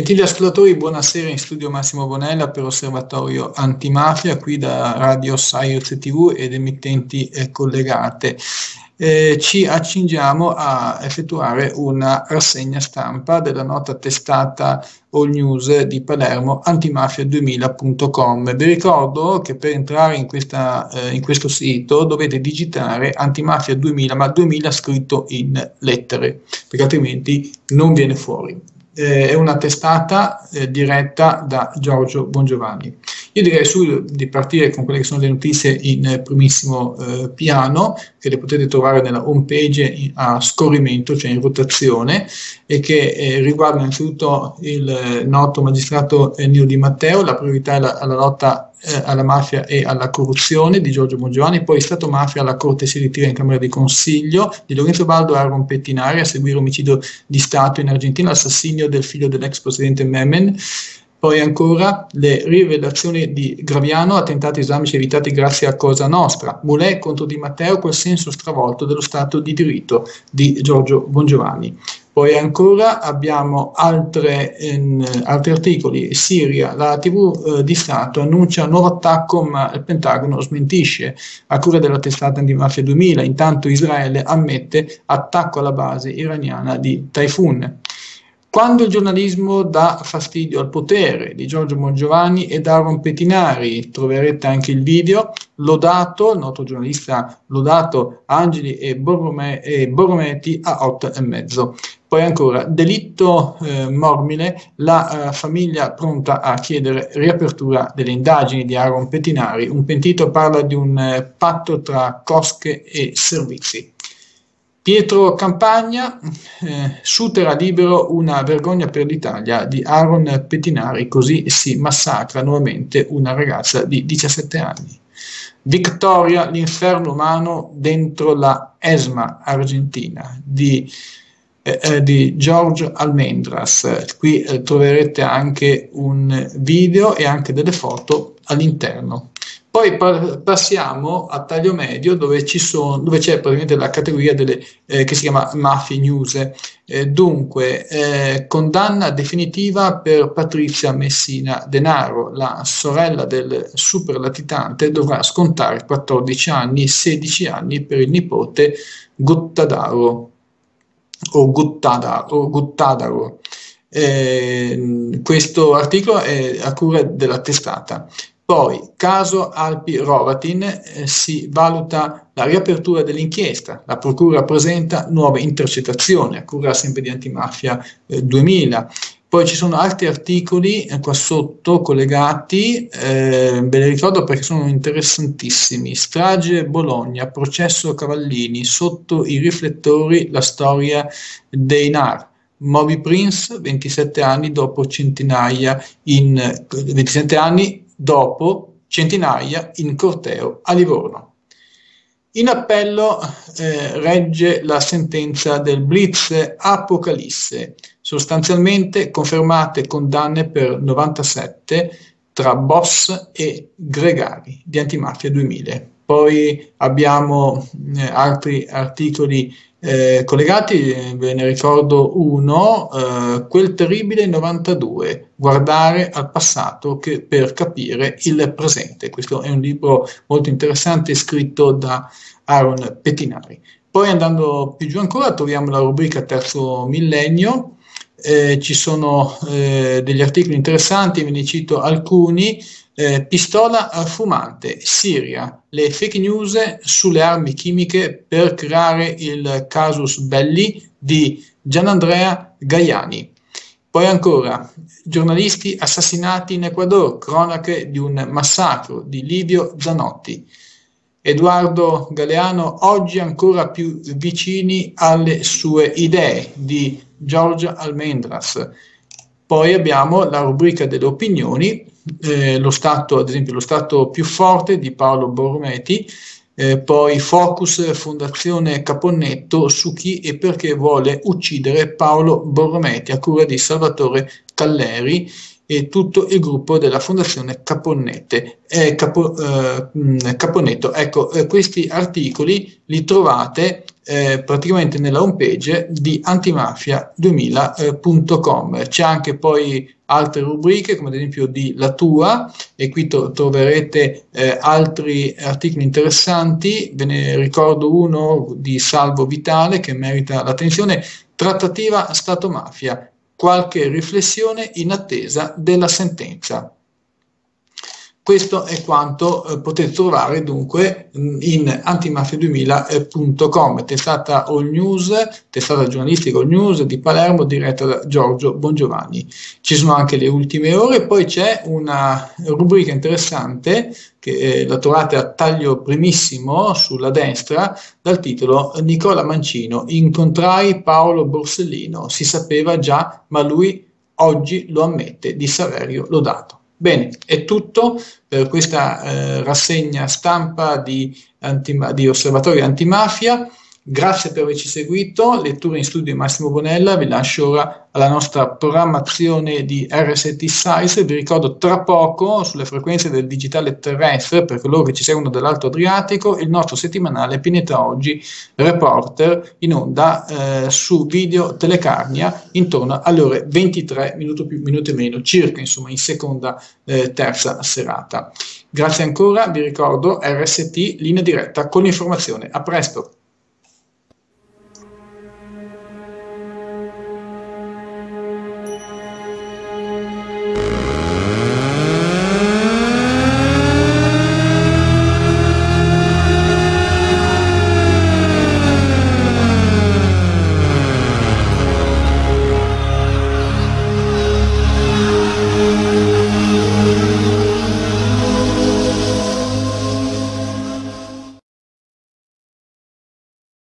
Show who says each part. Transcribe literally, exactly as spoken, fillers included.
Speaker 1: Gentili ascoltatori, buonasera, in studio Massimo Bonella per Osservatorio Antimafia, qui da Radio Saiuz tivù ed emittenti eh, collegate. Eh, ci accingiamo a effettuare una rassegna stampa della nota testata All News di Palermo, antimafia duemila punto com. Vi ricordo che per entrare in, questa, eh, in questo sito dovete digitare antimafia duemila, ma duemila scritto in lettere, perché altrimenti non viene fuori. Eh, è una testata eh, diretta da Giorgio Bongiovanni. Io direi subito di partire con quelle che sono le notizie in eh, primissimo eh, piano, che le potete trovare nella home page in, a scorrimento, cioè in rotazione, e che eh, riguardano innanzitutto il eh, noto magistrato eh, Nino Di Matteo, la priorità è la, alla lotta eh, alla mafia e alla corruzione di Giorgio Bongiovanni, poi Stato Mafia alla Corte si ritira in Camera di Consiglio di Lorenzo Baldo e Aaron Pettinari a seguire omicidio di Stato in Argentina, assassinio del figlio dell'ex presidente Memen. Poi ancora le rivelazioni di Graviano, attentati islamici evitati grazie a Cosa Nostra, Mulè contro Di Matteo, quel senso stravolto dello Stato di diritto di Giorgio Bongiovanni. Poi ancora abbiamo altre, in, altri articoli. Siria, la tivù eh, di Stato annuncia nuovo attacco ma il Pentagono smentisce, a cura della testata Antimafia duemila. Intanto Israele ammette attacco alla base iraniana di Taifun. Quando il giornalismo dà fastidio al potere di Giorgio Bongiovanni e Aaron Pettinari, troverete anche il video, lodato, il noto giornalista lodato Angeli e, Borrome, e Borrometti a otto e mezzo. Poi ancora, delitto eh, Mormile, la eh, famiglia pronta a chiedere riapertura delle indagini di Aaron Pettinari. Un pentito parla di un eh, patto tra cosche e servizi. Pietro Campagna, eh, Sutera libero, una vergogna per l'Italia di Aaron Pettinari, così si massacra nuovamente una ragazza di diciassette anni. Victoria, l'inferno umano dentro la ESMA argentina di, eh, eh, di George Almendras. Qui eh, troverete anche un video e anche delle foto all'interno. Poi passiamo a taglio medio dove, ci sono, dove c'è praticamente la categoria delle, eh, che si chiama Mafie News. Eh, dunque, eh, condanna definitiva per Patrizia Messina Denaro, la sorella del super latitante dovrà scontare quattordici anni, sedici anni per il nipote Guttadaro o Guttadaro. O Guttadaro. Eh, questo articolo è a cura della testata. Poi, caso Alpi Rovatin, eh, si valuta la riapertura dell'inchiesta, la procura presenta nuove intercettazioni, a cura sempre di Antimafia eh, duemila. Poi ci sono altri articoli eh, qua sotto collegati, eh, ve li ricordo perché sono interessantissimi. Strage Bologna, processo Cavallini, sotto i riflettori la storia dei N A R. Moby Prince, ventisette anni dopo centinaia in ventisette anni dopo centinaia in corteo a Livorno. In appello eh, regge la sentenza del Blitz Apocalisse, sostanzialmente confermate condanne per novantasette tra boss e gregari di Antimafia duemila. Poi abbiamo eh, altri articoli eh, collegati, ve ne ricordo uno, eh, quel terribile novantadue, guardare al passato che per capire il presente. Questo è un libro molto interessante scritto da Aaron Pettinari. Poi andando più giù ancora troviamo la rubrica Terzo Millennio, eh, ci sono eh, degli articoli interessanti, ve ne cito alcuni. Eh, pistola fumante, Siria, le fake news sulle armi chimiche per creare il casus belli di Gianandrea Gaiani. Poi ancora, giornalisti assassinati in Ecuador, cronache di un massacro di Livio Zanotti. Edoardo Galeano, oggi ancora più vicini alle sue idee, di George Almendras. Poi abbiamo la rubrica delle opinioni, eh, lo stato, ad esempio lo stato più forte di Paolo Borrometti, eh, poi Focus Fondazione Caponnetto su chi e perché vuole uccidere Paolo Borrometti a cura di Salvatore Calleri, e tutto il gruppo della Fondazione Caponnette, eh, Capo, eh, Caponnetto. Ecco, eh, questi articoli li trovate eh, praticamente nella homepage di antimafia duemila punto com. C'è anche poi altre rubriche, come ad esempio di La Tua, e qui to- troverete eh, altri articoli interessanti. Ve ne ricordo uno di Salvo Vitale che merita l'attenzione: trattativa Stato-mafia, qualche riflessione in attesa della sentenza. Questo è quanto eh, potete trovare dunque in antimafia duemila punto com, testata All News, testata giornalistica All News di Palermo, diretta da Giorgio Bongiovanni. Ci sono anche le ultime ore, poi c'è una rubrica interessante che eh, la trovate a taglio primissimo sulla destra, dal titolo Nicola Mancino, incontrai Paolo Borsellino, si sapeva già ma lui oggi lo ammette, di Saverio Lodato. Bene, è tutto per questa eh, rassegna stampa di, antima- di Osservatorio Antimafia. Grazie per averci seguito. Lettura in studio Massimo Bonella. Vi lascio ora alla nostra programmazione di R S T Size. Vi ricordo tra poco sulle frequenze del digitale terrestre, per coloro che ci seguono dall'Alto Adriatico, il nostro settimanale Pineta Oggi Reporter in onda eh, su Video Telecarnia intorno alle ore ventitré, minuto più, minuto e meno, circa, insomma, in seconda eh, terza serata. Grazie ancora, vi ricordo R S T, linea diretta con l'informazione. A presto.